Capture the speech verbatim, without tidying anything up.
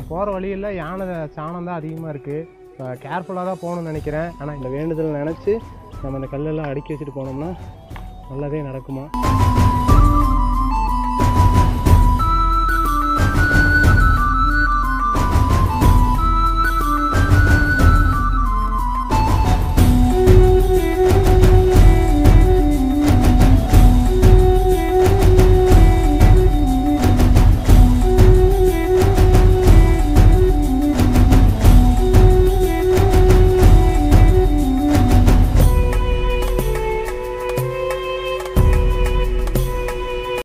போகிற வழியில் யானை சாணம் தான் அதிகமாக இருக்குது. கேர்ஃபுல்லாக தான் போகணும்னு நினைக்கிறேன். ஆனால் இந்த வேண்டுதல் நினச்சி நம்ம இந்த கல்லெல்லாம் அடுக்கி வச்சுட்டு போனோம்னா நல்லதே நடக்குமா?